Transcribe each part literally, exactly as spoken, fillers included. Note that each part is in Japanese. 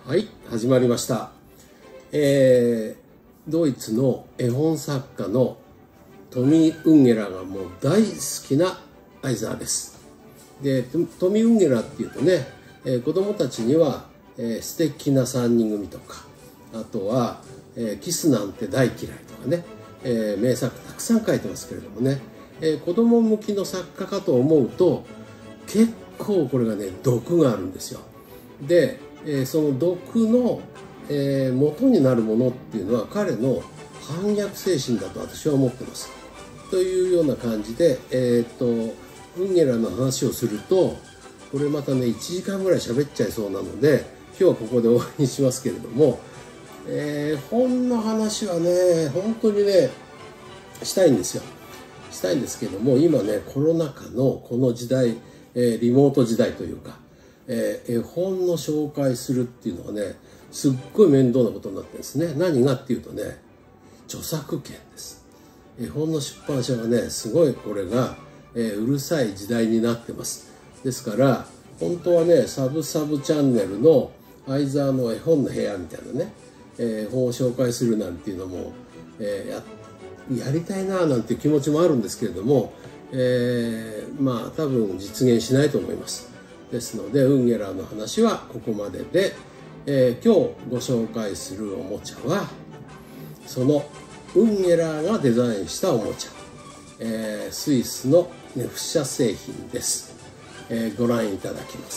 はい、始まりました。えー、ドイツの絵本作家のトミー・ウンゲラーがもう大好きな相沢です。で、トミー・ウンゲラーっていうとね、えー、子供たちには、えー、素敵なさんにん組とか、あとは、えー、キスなんて大嫌いとかね、えー、名作たくさん書いてますけれどもね、えー、子供向きの作家かと思うと結構これがね毒があるんですよ。で、えー、その毒の、えー、元になるものっていうのは彼の反逆精神だと私は思ってます。というような感じで、えー、っとウンゲラーの話をするとこれまたねいちじかんぐらい喋っちゃいそうなので今日はここで終わりにしますけれども、えー、本の話はね本当にねしたいんですよ。したいんですけども今ねコロナ禍のこの時代、えー、リモート時代というか、えー、絵本の紹介するっていうのはねすっごい面倒なことになってるんですね。何がっていうとね著作権です。絵本の出版社がねすごいこれが、えー、うるさい時代になってます。ですから本当はねサブサブチャンネルの相沢の絵本の部屋みたいなね、えー、本を紹介するなんていうのも、えー、やってやりたいななんていう気持ちもあるんですけれども、えー、まあ多分実現しないと思います。ですのでウンゲラーの話はここまでで、えー、今日ご紹介するおもちゃはそのウンゲラーがデザインしたおもちゃ、えー、スイスのネフ社製品です、えー、ご覧いただきます。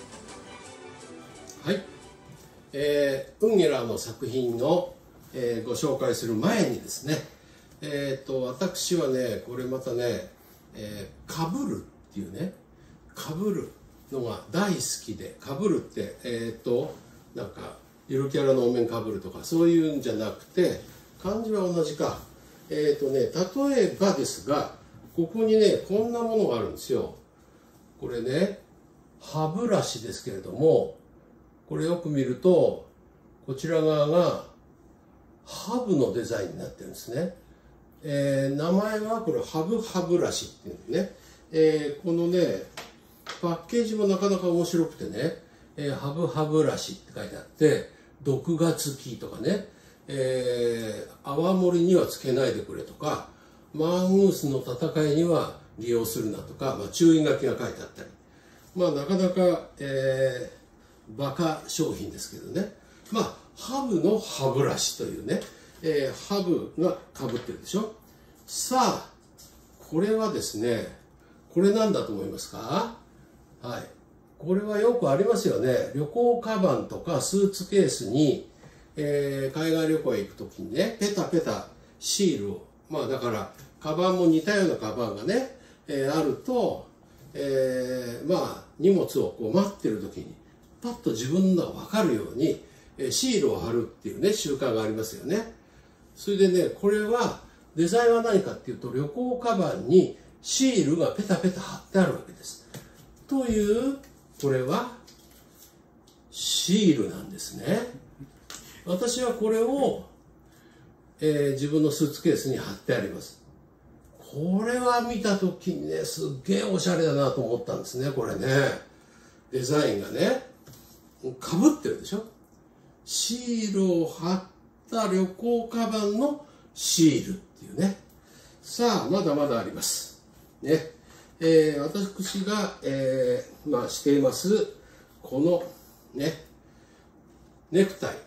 はい、えー、ウンゲラーの作品の、えー、ご紹介する前にですねえー、と私はねこれまたね、えー、かぶるっていうねかぶるのが大好きでかぶるってえっ、ー、となんかゆるキャラのお面かぶるとかそういうんじゃなくて漢字は同じかえっ、ー、とね例えばですがここにねこんなものがあるんですよ。これね歯ブラシですけれどもこれよく見るとこちら側がハブのデザインになってるんですね。えー、名前はこれハブ歯ブラシっていうね、えー、このねパッケージもなかなか面白くてね、えー、ハブ歯ブラシって書いてあって毒がつきとかね、えー、泡盛にはつけないでくれとかマングースの戦いには利用するなとか、まあ、注意書きが書いてあったりまあなかなか、えー、バカ商品ですけどねまあハブの歯ブラシというねえー、ハブがかぶってるでしょ。さあこれはですねこれなんだと思いますか。はいこれはよくありますよね。旅行カバンとかスーツケースに、えー、海外旅行へ行く時にねペタペタシールをまあだからカバンも似たようなカバンがね、えー、あると、えー、まあ荷物をこう待ってる時にパッと自分が分かるようにシールを貼るっていうね習慣がありますよね。それでねこれはデザインは何かっていうと旅行カバンにシールがペタペタ貼ってあるわけです。というこれはシールなんですね。私はこれを、えー、自分のスーツケースに貼ってあります。これは見た時にねすっげえおしゃれだなと思ったんですね。これねデザインがねかぶってるでしょ。シールを貼って旅行カバンのシールっていうねさあまだまだありますね、えー、私が、えー、まあしていますこのねネクタイ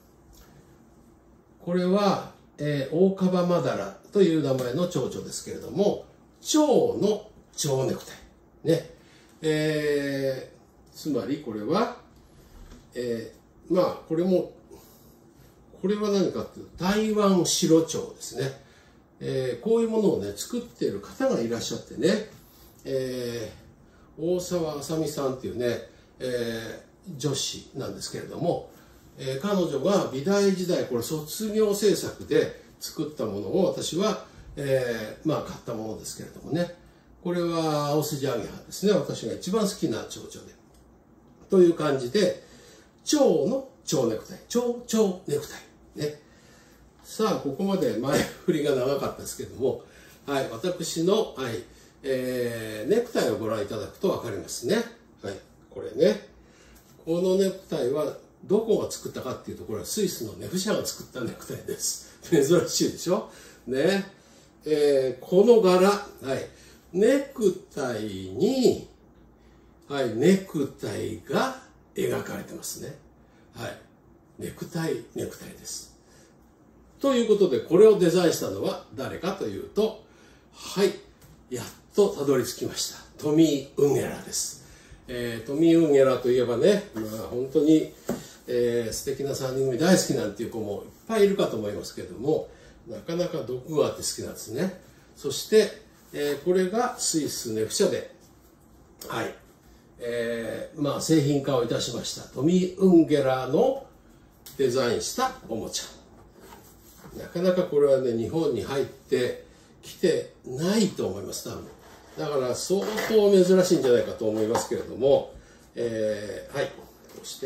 これは、えー、オオカバマダラという名前の蝶々ですけれども蝶の蝶ネクタイねえー、つまりこれは、えー、まあこれもこれは何かっていうと台湾白蝶ですね、えー、こういうものをね作っている方がいらっしゃってね、えー、大沢あさみさんっていうね、えー、女子なんですけれども、えー、彼女が美大時代これ卒業制作で作ったものを私は、えー、まあ買ったものですけれどもねこれは青筋アゲハですね私が一番好きな蝶々でという感じで蝶の蝶ネクタイ蝶々ネクタイね、さあここまで前振りが長かったですけども、はい、私の、はいえー、ネクタイをご覧いただくと分かりますね。はい、これねこのネクタイはどこが作ったかっていうと、これはスイスのネフ社が作ったネクタイです。珍しいでしょね。えー、この柄、はい。ネクタイに、はい、ネクタイが描かれてますね。はい。ネクタイ、ネクタイです。ということで、これをデザインしたのは誰かというと、はい、やっとたどり着きました。トミー・ウンゲラーです。えー、トミー・ウンゲラーといえばね、まあ本当に、えー、素敵なさんにん組大好きなんていう子もいっぱいいるかと思いますけれども、なかなか毒があって好きなんですね。そして、えー、これがスイスネフ社で、はい、えー、まあ製品化をいたしましたトミー・ウンゲラーのデザインしたおもちゃ。なかなかこれはね、日本に入ってきてないと思います、多分。だから相当珍しいんじゃないかと思いますけれども、えー、はい、そして、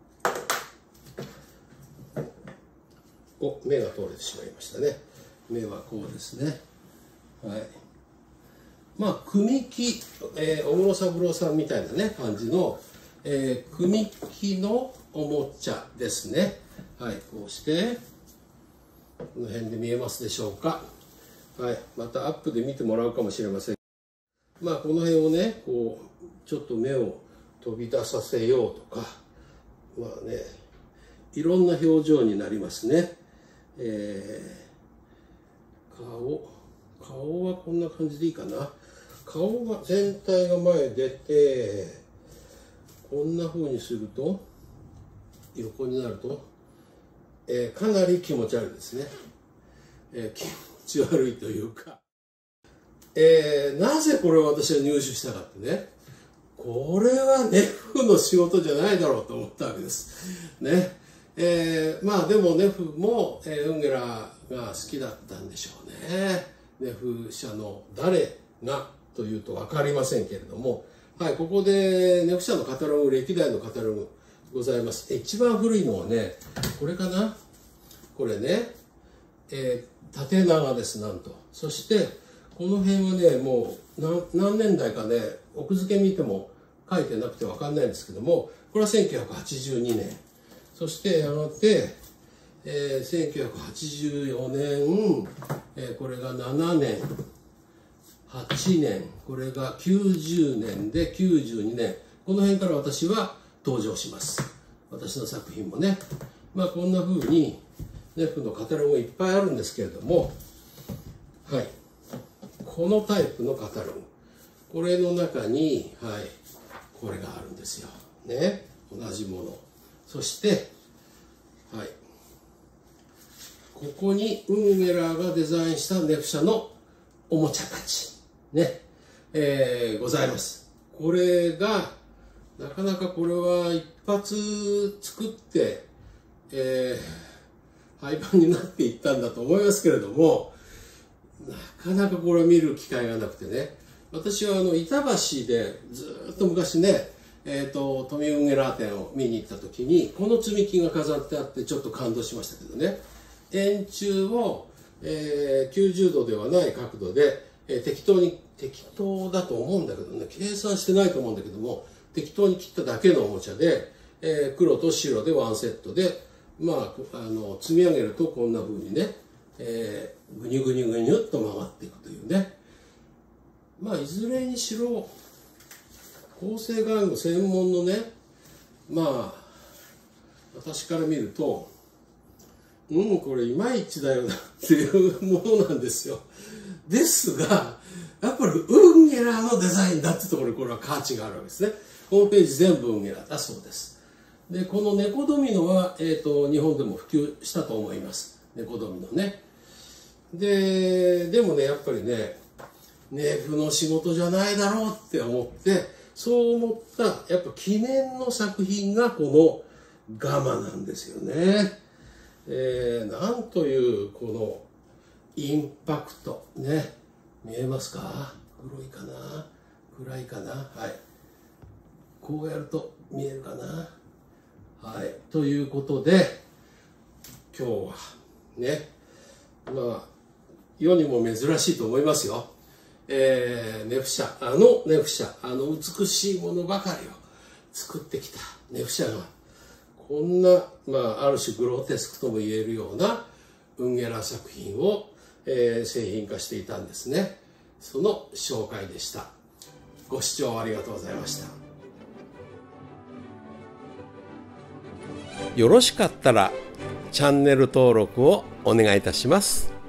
お、目が通れてしまいましたね。目はこうですね。はい。まあ、組木、えー、小室三郎さんみたいなね、感じの、えー、組木のおもちゃですね。はい、こうして、この辺で見えますでしょうか。はい、またアップで見てもらうかもしれません。まあ、この辺をね、こう、ちょっと目を飛び出させようとか、まあね、いろんな表情になりますね。えー、顔、顔はこんな感じでいいかな。顔が全体が前出て、こんな風にすると、横になると、えー、かなり気持ち悪いですね。えー、気持ち悪いというか、えー、なぜこれを私は入手したかってね、これはネフの仕事じゃないだろうと思ったわけです。ね。えー、まあでもネフも、えー、ウンゲラーが好きだったんでしょうね。ネフ社の誰がというと分かりませんけれども、はい、ここでネフ社のカタログ、歴代のカタログございます。一番古いのはね、これかな。これね、えー、縦長です、なんと。そして、この辺はね、もう何何年代かね、奥付け見ても書いてなくて分かんないんですけども、これはせんきゅうひゃくはちじゅうにねん。そしてやがて、えー、せんきゅうひゃくはちじゅうよねん、えー、これがななねん、はちねん、これがきゅうじゅうねんできゅうじゅうにねん、この辺から私は登場します。私の作品もね。まあこんな風にネフのカタログがいっぱいあるんですけれども、はい。このタイプのカタログ。これの中に、はい、これがあるんですよ。ね。同じもの。そして、はい。ここにウンゲラーがデザインしたネフ社のおもちゃたち。ね。えー、ございます。これが、なかなかこれは一発作って、えー、廃盤になっていったんだと思いますけれども、なかなかこれを見る機会がなくてね。私はあの、板橋でずっと昔ね、えっと、トミー・ウンゲラー展を見に行った時に、この積み木が飾ってあってちょっと感動しましたけどね。円柱を、えー、きゅうじゅうどではない角度で、えー、適当に、適当だと思うんだけどね、計算してないと思うんだけども、適当に切っただけのおもちゃで、えー、黒と白でワンセットで、まあ、あの、積み上げるとこんな風にね、えー、ぐにゅぐにゅぐにゅっと曲がっていくというね。まあ、いずれにしろ、構成玩具専門のね、まあ、私から見ると、うん、これいまいちだよなっていうものなんですよ。ですが、やっぱりウンゲラーのデザインだってところにこれは価値があるわけですね。ホームページ全部ウンゲラーだそうです。で、この猫ドミノは、えっと、日本でも普及したと思います。猫ドミノね。で、でもね、やっぱりね、ネフの仕事じゃないだろうって思って、そう思った、やっぱ記念の作品がこのガマなんですよね。えー、なんというこのインパクト。ね。見えますか？黒いかな？暗いかな？はい。こうやると見えるかな？はい。ということで、今日はね、まあ、世にも珍しいと思いますよ。えー、ネフ社、あのネフ社、あの美しいものばかりを作ってきたネフ社が、 こんな、まあ、ある種グロテスクとも言えるようなウンゲラ作品を、えー、製品化していたんですね。その紹介でした。ご視聴ありがとうございました。よろしかったらチャンネル登録をお願いいたします。